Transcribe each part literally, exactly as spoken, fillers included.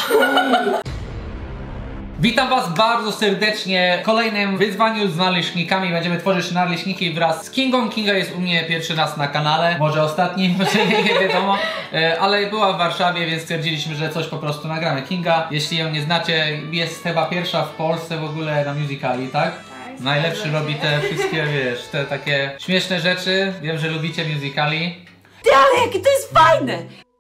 Witam was bardzo serdecznie w kolejnym wyzwaniu z naleśnikami. Będziemy tworzyć naleśniki wraz z Kingą. Kinga jest u mnie pierwszy raz na kanale, może ostatni, może nie, nie wiadomo, ale była w Warszawie, więc stwierdziliśmy, że coś po prostu nagramy. Kinga, jeśli ją nie znacie, jest chyba pierwsza w Polsce w ogóle na musicali, tak? Najlepszy robi te wszystkie, wiesz, te takie śmieszne rzeczy. Wiem, że lubicie musicali. Ty, ale jakie to jest fajne!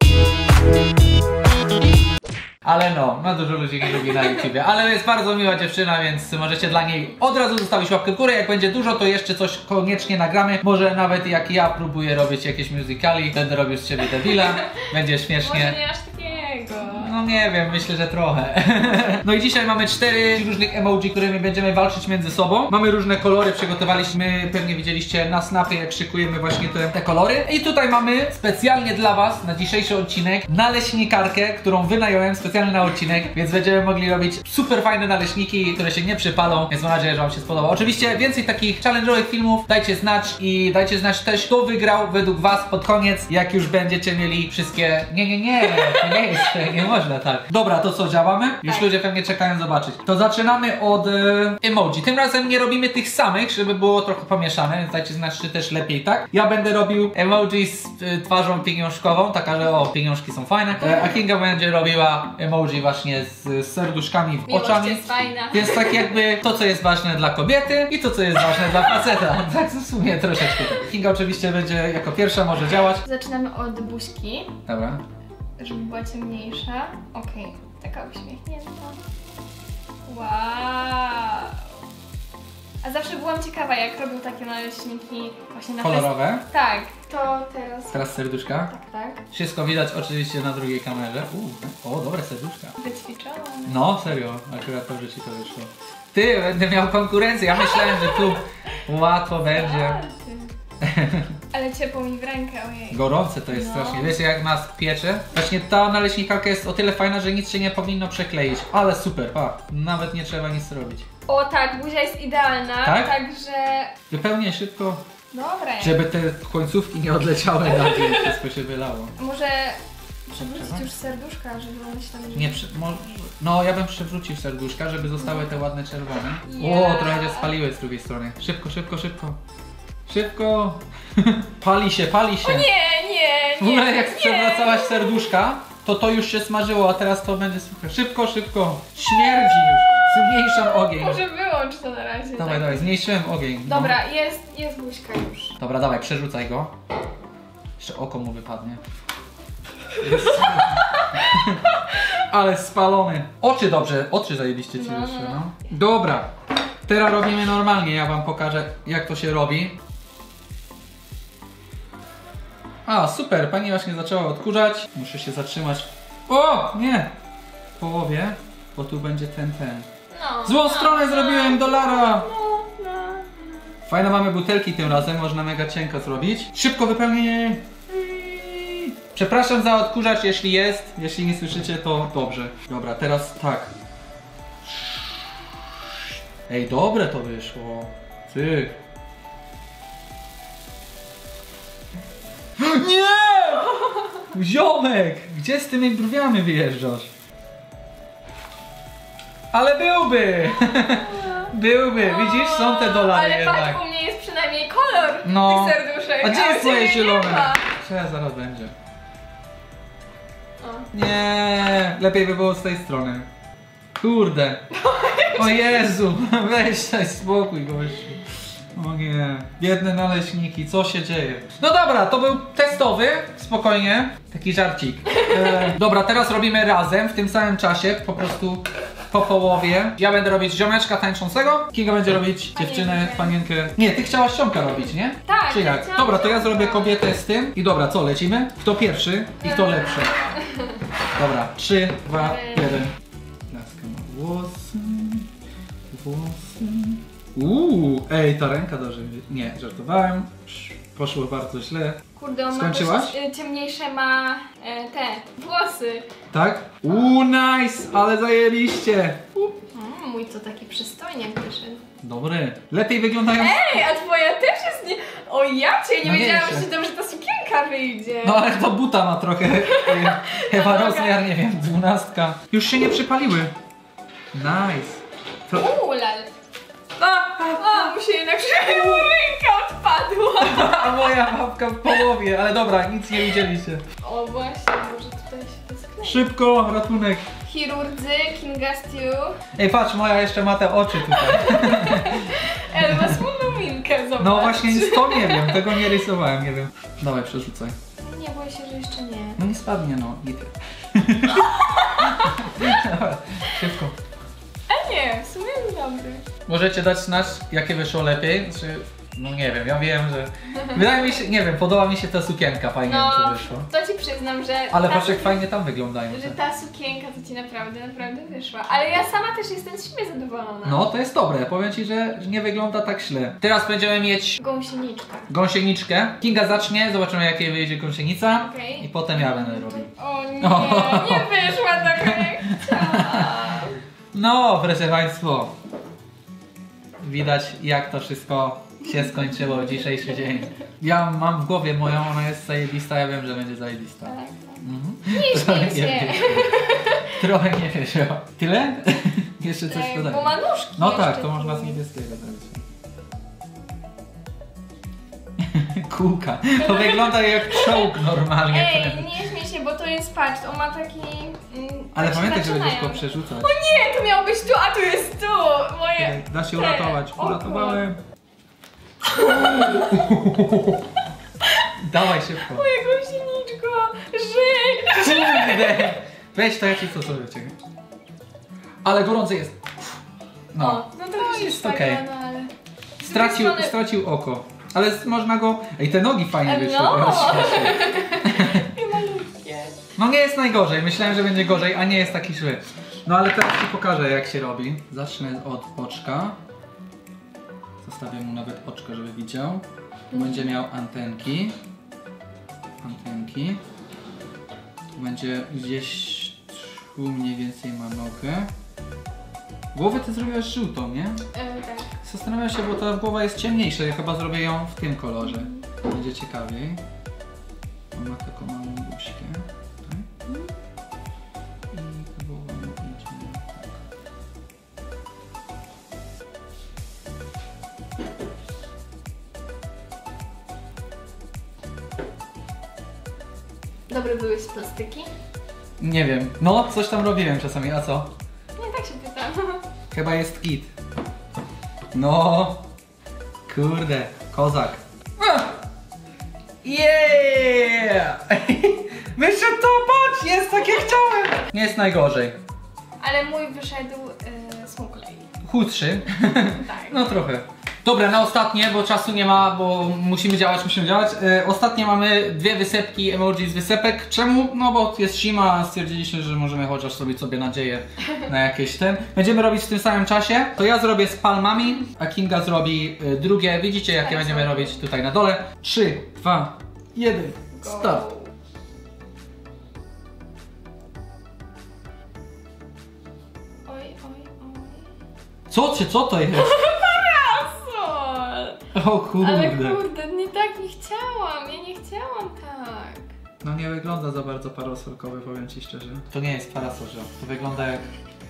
Ale no, ma dużo ludzi, nie lubi na YouTubie. Ale jest bardzo miła dziewczyna, więc możecie dla niej od razu zostawić łapkę w górę. Jak będzie dużo, to jeszcze coś koniecznie nagramy. Może nawet jak ja próbuję robić jakieś musicali, będę robił z ciebie debila. Będzie śmiesznie. Może nie aż takiego. No nie wiem, myślę, że trochę. No i dzisiaj mamy cztery różnych emoji, którymi będziemy walczyć między sobą. Mamy różne kolory, przygotowaliśmy, pewnie widzieliście na snapie, jak szykujemy właśnie te, te kolory. I tutaj mamy specjalnie dla was na dzisiejszy odcinek naleśnikarkę, którą wynająłem specjalnie na odcinek, więc będziemy mogli robić super fajne naleśniki, które się nie przypalą, więc mam nadzieję, że wam się spodoba. Oczywiście więcej takich challenge'owych filmów dajcie znać i dajcie znać też, kto wygrał według was pod koniec, jak już będziecie mieli wszystkie... Nie, nie, nie, to nie jest, nie można tak. Dobra, to co, działamy? Już tak. Ludzie pewnie czekają zobaczyć. To zaczynamy od e, emoji. Tym razem nie robimy tych samych, żeby było trochę pomieszane, więc dajcie znać, czy też lepiej tak. Ja będę robił emoji z e, twarzą pieniążkową, taka, że o, pieniążki są fajne, e, a Kinga będzie robiła emoji właśnie z, z serduszkami w Miłość oczami. jest fajna. Więc tak jakby to, co jest ważne dla kobiety i to, co jest ważne dla faceta. Tak w sumie troszeczkę. Kinga oczywiście będzie jako pierwsza może działać. Zaczynamy od buźki, Dobra. żeby była ciemniejsza. Okej, okay. Taka uśmiechnięta. Wow. A zawsze byłam ciekawa, jak robią takie naleśniki właśnie na Kolorowe. fest... Tak, to teraz... Teraz serduszka. Tak, tak. Wszystko widać oczywiście na drugiej kamerze. Uu, o, dobre serduszka. Wyćwiczone. No, serio, akurat dobrze ci to wyszło. Ty, będę miał konkurencję. Ja myślałem, że tu łatwo będzie. Ale ciepło mi w rękę, ojej. Gorące to jest No. strasznie. Wiecie, jak nas piecze? Właśnie ta naleśnikarka jest o tyle fajna, że nic się nie powinno przekleić. Ale super, pa. Nawet nie trzeba nic robić. O tak, buzia jest idealna, Tak? także... Wypełnię szybko, Dobre. żeby te końcówki nie odleciały na dół, wszystko się wylało. Może przewrócić już serduszka, żeby one się tam... Nie, przy, może, no ja bym przewrócił serduszka, żeby zostały te ładne czerwone. Ja. O, trochę się spaliły z drugiej strony. Szybko, szybko, szybko. Szybko. Pali się, pali się. Nie, nie, W ogóle nie, jak nie. przewracałaś serduszka, to to już się smażyło, a teraz to będzie suche. Szybko, szybko. Śmierdzi już. Zmniejszam ogień. Może wyłącz to na razie. Dawaj, tak. dawaj, zmniejszyłem ogień. No. Dobra, jest, jest buźka już. Dobra, dawaj, przerzucaj go. Jeszcze oko mu wypadnie. Jest... Ale spalony. Oczy dobrze, oczy zajebiście ci No, wyszły, no. no. Dobra, teraz robimy normalnie, ja wam pokażę, jak to się robi. A, super, pani właśnie zaczęła odkurzać. Muszę się zatrzymać. O, nie! W połowie, bo tu będzie ten, ten. No, Złą no, stronę no, zrobiłem dolara! No, no. Fajne mamy butelki tym razem, można mega cienko zrobić. Szybko wypełnienie! Przepraszam za odkurzacz, jeśli jest. Jeśli nie słyszycie, to dobrze. Dobra, teraz tak. Ej, dobre to wyszło. Ty. Nie! Ziomek! Gdzie z tymi brwiami wyjeżdżasz? Ale byłby! Byłby, widzisz? Są te dolary Ale jednak. patrz, u mnie jest przynajmniej kolor No. tych serduszek. A gdzie jest u ciebie moje nie zielone? ma. Teraz zaraz będzie. O. Nie, lepiej by było z tej strony. Kurde. O Jezu, weź daj spokój, gościu. O nie, biedne naleśniki, co się dzieje? No dobra, to był testowy, spokojnie, taki żarcik. E, dobra, teraz robimy razem, w tym samym czasie, po prostu po połowie. Ja będę robić ziomeczka tańczącego, Kinga będzie robić dziewczynę, Panienkę. panienkę. Nie, ty chciałaś ziomka robić, nie? Tak, Czy ja jak? chciałam Dobra, to ja ziomka. zrobię kobietę z tym. I dobra, co, lecimy? Kto pierwszy i kto lepszy? Dobra, trzy, dwa, jeden. Laska ma włosy, włosy. Uuu, ej, ta ręka dobrze. Nie, żartowałem. Poszło bardzo źle. Kurde, on Skończyłaś? ma też, y, ciemniejsze ma e, te włosy. Tak? Uuu, nice, ale zajęliście. Mm, mój to taki przystojniak wyszedł. Dobry. Lepiej wyglądają... Ej, a twoja też jest nie... O ja cię, nie No wiedziałam, wiecie. że tam, że ta sukienka wyjdzie. No ale to buta ma trochę, e, chyba rozmiar, nie wiem, dwunastka. Już się nie przypaliły. Nice. To... Uuu, lal. A, a, mu się jednak ręka odpadła. A moja babka w połowie, ale dobra, nic nie widzieliście. O właśnie, może tutaj się to sklei. Szybko, ratunek. Chirurdzy, Kinga Stew. Ej, patrz, moja jeszcze ma te oczy tutaj. Ale ma smutną minkę, zobacz. No właśnie, to nie wiem, tego nie rysowałem, nie wiem. Dawaj, przerzucaj. Nie, boję się, że jeszcze nie. No nie spadnie, no. Git. Dobra, szybko. A nie, w sumie jest dobry. Możecie dać znać, jakie wyszło lepiej? Czy... No nie wiem, ja wiem, że... Wydaje mi się, nie wiem, podoba mi się ta sukienka, fajnie mi to No, wyszło. to ci przyznam, że... Ale ta patrz jak suki- fajnie tam wyglądają. Że ta sukienka to ci naprawdę, naprawdę wyszła. Ale ja sama też jestem z siebie zadowolona. No to jest dobre, powiem ci, że nie wygląda tak źle. Teraz będziemy mieć Gąsieniczka. gąsieniczkę. Kinga zacznie, zobaczymy jakiej wyjdzie gąsienica. Okej. I potem ja będę robił. O nie, nie wyszła taka jak chciałam. No, proszę Państwo. Widać jak to wszystko się skończyło w dzisiejszy dzień. Ja mam w głowie moją, ona jest zajebista, ja wiem, że będzie zajebista. Tak, Mhm. Nie Trochę śmiej się. nie Trochę nie wierzę. Tyle? Jeszcze coś Ej, dodać. bo ma nóżki No jeszcze tak, to tu. można z niebieskiego zrobić. Kółka. To wygląda jak czołg normalnie. Ej, nie śmiej się, bo to jest, patrz, on ma taki... Mm, Ale tak się pamiętaj, żeby zaczynają. tylko przerzucać. O nie, to miało być tu, a tu jest tu! Moje... Da się te uratować. oko. Uratowałem. Dawaj szybko. Moje gąsieniczko, żyj! Kurde. Weź to, ja ci co sobie wyciągnę. Ale gorący jest. No. O, no to już jest tak, okej. no, ale... Z Stracił, drugiej strony- stracił oko. Ale s- można go... Ej, te nogi fajnie E, wyszły. no. Śmiesznie. Takie malutkie. No nie jest najgorzej, myślałem, że będzie gorzej, a nie jest taki zły. No ale teraz ci pokażę jak się robi. Zacznę od oczka. Zostawię mu nawet oczko, żeby widział. Tu będzie miał antenki. Antenki. Tu będzie gdzieś... Tu mniej więcej ma nogę. Głowę ty zrobiłaś żółtą, nie? E, tak. Zastanawiam się, bo ta głowa jest ciemniejsza. Ja chyba zrobię ją w tym kolorze. Będzie ciekawiej. On ma taką małą buźkę. Tak? I ta głowa mu idzie tak. Dobre były z plastyki? Nie wiem. No, coś tam robiłem czasami, a co? Nie, tak się pytam. Chyba jest kit. No. Kurde, kozak. Ah! Yeah! Wyszedł to, patrz, jest tak jak chciałem. Nie jest najgorzej. Ale mój wyszedł e, smuklej. Chudszy. Tak. No trochę. Dobra, na ostatnie, bo czasu nie ma, bo musimy działać, musimy działać. E, ostatnie mamy dwie wysepki, emoji z wysepek. Czemu? No bo jest zima, a stwierdziliśmy, że możemy chociaż zrobić sobie nadzieję na jakieś ten. Będziemy robić w tym samym czasie. To ja zrobię z palmami, a Kinga zrobi e, drugie. Widzicie jakie Tak, będziemy zrobię. robić tutaj na dole. trzy, dwa, jeden, start. Oj, oj, oj. Co czy co to jest? Parasol! O kurde. Ale kurde, nie tak nie chciałam. Ja nie chciałam tak. No nie wygląda za bardzo parasolkowy, powiem ci szczerze. To nie jest parasol, że to wygląda jak...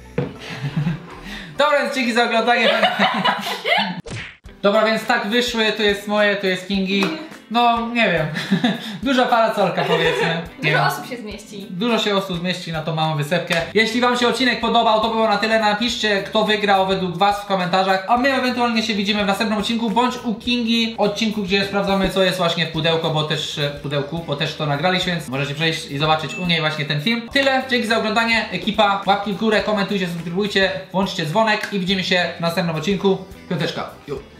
Dobra, więc dzięki za oglądanie. Dobra, więc tak wyszły, tu jest moje, tu jest Kingi. No, nie wiem. Duża parasolka powiedzmy. Nie Dużo wiem. osób się zmieści. Dużo się osób zmieści na tą małą wysepkę. Jeśli wam się odcinek podobał, to było na tyle. Napiszcie, kto wygrał według was w komentarzach. A my ewentualnie się widzimy w następnym odcinku, bądź u Kingi odcinku, gdzie sprawdzamy, co jest właśnie w pudełku, bo też w pudełku, bo też to nagraliśmy, więc możecie przejść i zobaczyć u niej właśnie ten film. Tyle, dzięki za oglądanie. Ekipa, łapki w górę, komentujcie, subskrybujcie, włączcie dzwonek i widzimy się w następnym odcinku. Piąteczka. Ju.